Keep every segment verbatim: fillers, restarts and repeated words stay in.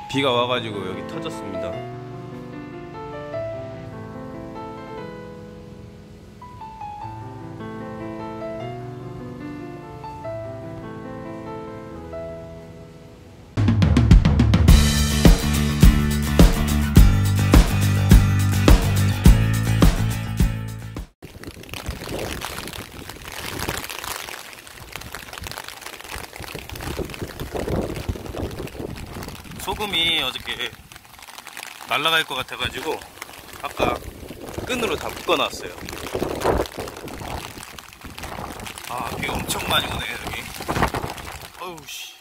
비가 와가지고 여기 터졌습니다. 소금이 어저께 날아갈 것 같아가지고 아까 끈으로 다 묶어놨어요. 아, 비 엄청 많이 오네 여기. 어우씨.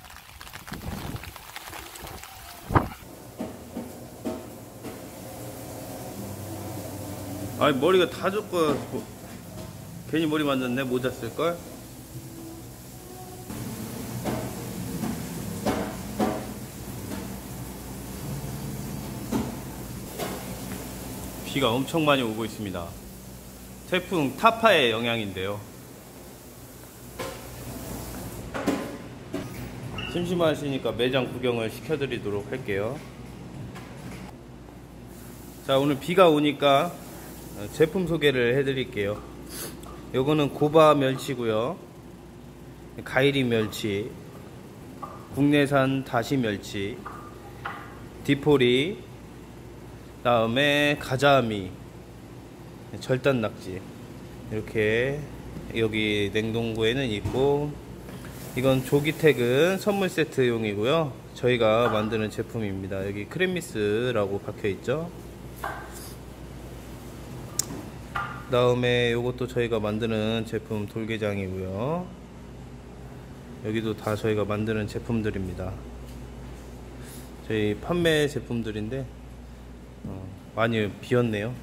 아니 머리가 다 젖고 괜히 머리 만졌네. 모자 쓸걸? 비가 엄청 많이 오고 있습니다. 태풍 타파의 영향인데요. 심심하시니까 매장 구경을 시켜드리도록 할게요. 자, 오늘 비가 오니까 제품 소개를 해드릴게요. 요거는 고바 멸치고요, 가이리 멸치, 국내산 다시 멸치, 디포리, 다음에 가자미, 절단 낙지, 이렇게 여기 냉동고에는 있고, 이건 조기택은 선물 세트용이고요. 저희가 만드는 제품입니다. 여기 크렘미스라고 박혀 있죠. 다음에 요것도 저희가 만드는 제품 돌게장이고요. 여기도 다 저희가 만드는 제품들입니다. 저희 판매 제품들인데 어, 많이 비었네요.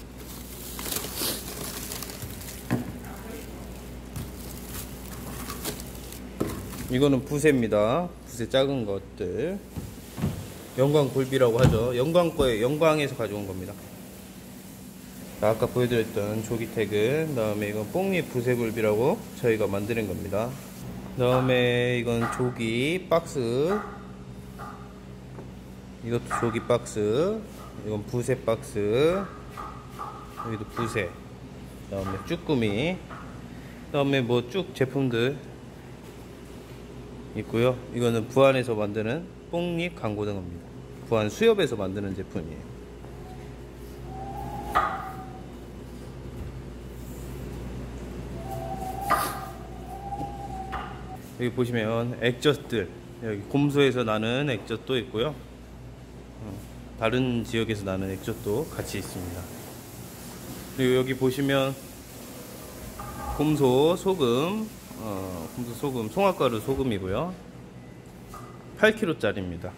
이거는 부세입니다. 부세 작은 것들, 영광골비라고 하죠. 영광 거에 영광에서 가져온 겁니다. 아까 보여드렸던 조기택은, 다음에 이건 뽕잎 부세굴비라고 저희가 만드는 겁니다. 다음에 이건 조기 박스, 이것도 조기 박스, 이건 부세 박스, 여기도 부세, 다음에 쭈꾸미, 다음에 뭐 쭉 제품들 있고요. 이거는 부안에서 만드는 뽕잎 강고등어입니다. 부안 수협에서 만드는 제품이에요. 여기 보시면 액젓들, 여기 곰소에서 나는 액젓도 있고요, 다른 지역에서 나는 액젓도 같이 있습니다. 그리고 여기 보시면 곰소 소금, 어, 곰소 소금, 송화가루 소금이고요, 팔 킬로그램짜리입니다.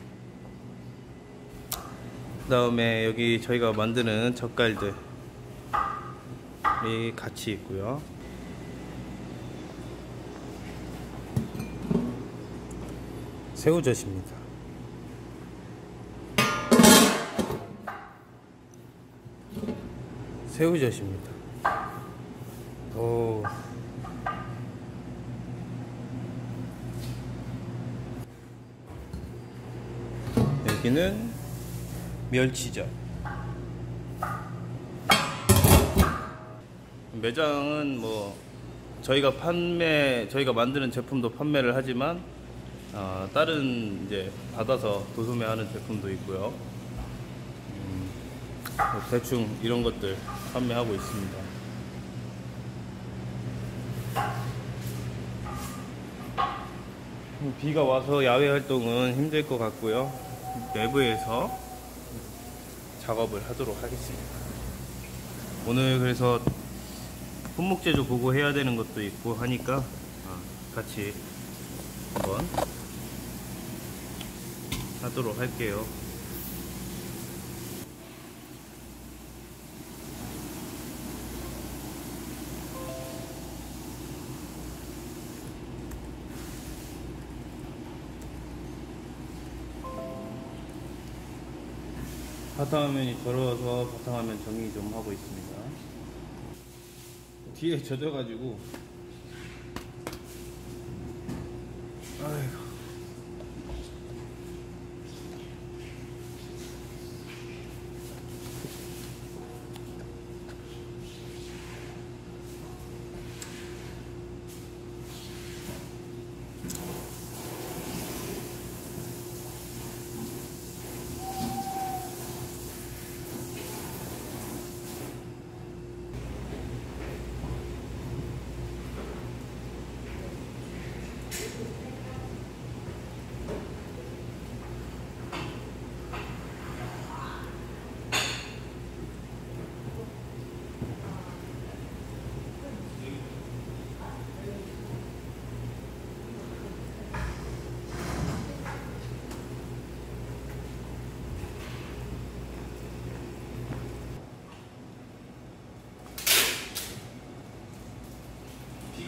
그 다음에 여기 저희가 만드는 젓갈들이 같이 있고요. 새우젓입니다. 새우젓입니다. 오. 여기는 멸치젓. 매장은 뭐 저희가 판매, 저희가 만드는 제품도 판매를 하지만 어, 다른 이제 받아서 도소매하는 제품도 있고요. 음, 대충 이런 것들 판매하고 있습니다. 비가 와서 야외 활동은 힘들 것 같고요. 내부에서 작업을 하도록 하겠습니다. 오늘 그래서 품목제조 보고 해야 되는 것도 있고 하니까 같이 한번 하도록 할게요. 바탕화면이 더러워서 바탕화면 정리 좀 하고 있습니다. 뒤에 젖어가지고 아이고.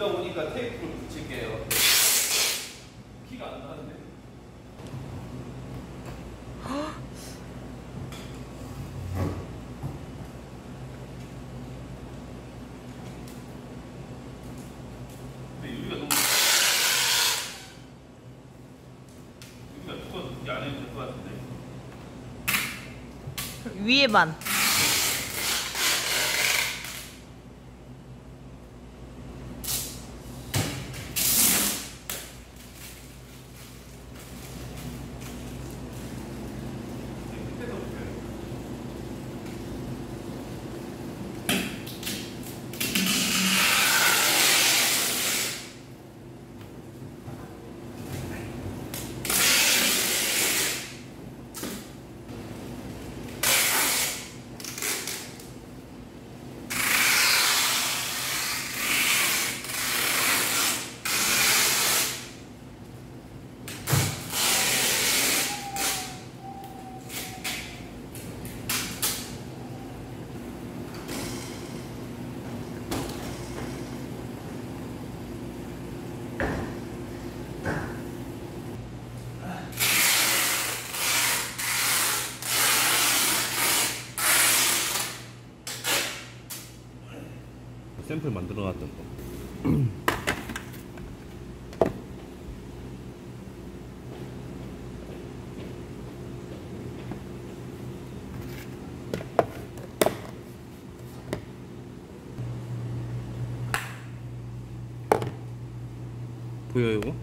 비가 오니까 테이프를 붙일게요. 피가 안 나는데. 근데 유리가 너무 유리가 두꺼워서 굳이 안 해도 될 것 같은데. 위에만. 샘플 만들어 놨던 거. 보여요 이거?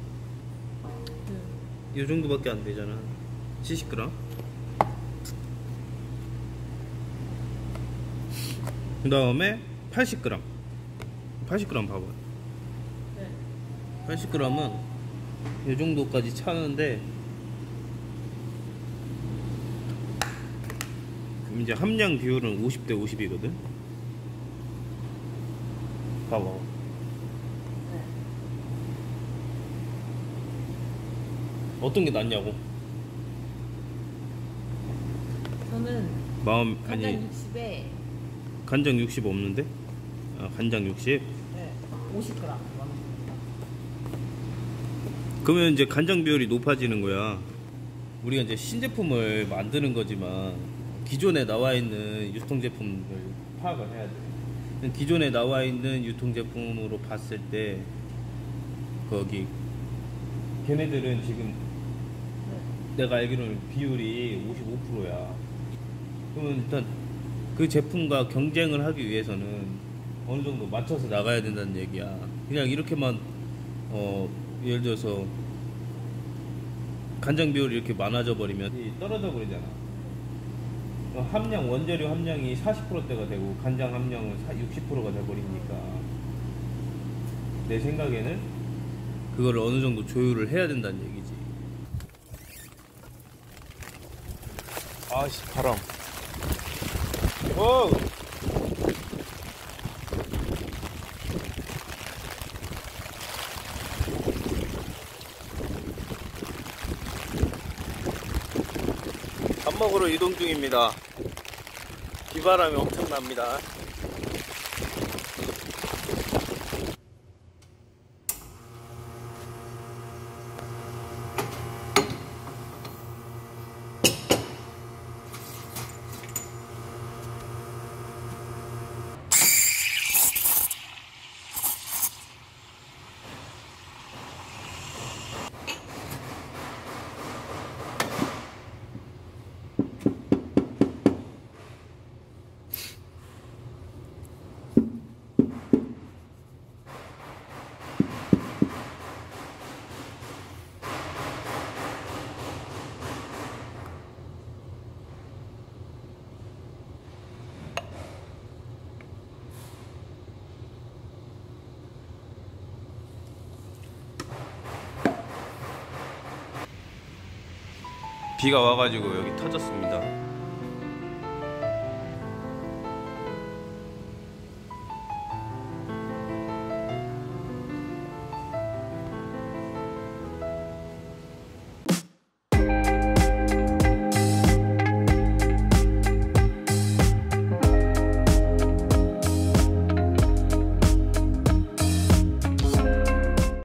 이 정도밖에 안 되잖아. 칠십 그램. 그 다음에 팔십 그램. 팔십 그램 봐봐. 네. 팔십 그램은 이 정도까지 차는데 이제 함량 비율은 오십 대 오십이거든. 봐봐. 네. 어떤 게 낫냐고. 저는 마음 간장 아니 육십에 간장 육십 없는데? 아 간장 육십? 네. 오십 그램. 그러면 이제 간장 비율이 높아지는 거야. 우리가 이제 신제품을 만드는 거지만 기존에 나와 있는 유통제품을 파악을 해야 돼. 기존에 나와 있는 유통제품으로 봤을 때 거기 걔네들은 지금 네. 내가 알기로는 비율이 오십오 퍼센트야. 그러면 일단 그 제품과 경쟁을 하기 위해서는 어느 정도 맞춰서 나가야 된다는 얘기야. 그냥 이렇게만 어 예를 들어서 간장 비율이 이렇게 많아져 버리면 떨어져 버리잖아. 함량 원재료 함량이 사십 퍼센트대가 되고 간장 함량은 육십 퍼센트가 돼 버리니까 내 생각에는 그걸 어느 정도 조율을 해야 된다는 얘기지. 아씨 바람. 오! 밥 먹으러 이동 중입니다. 비바람이 엄청납니다. 비가 와가지고 여기 터졌습니다.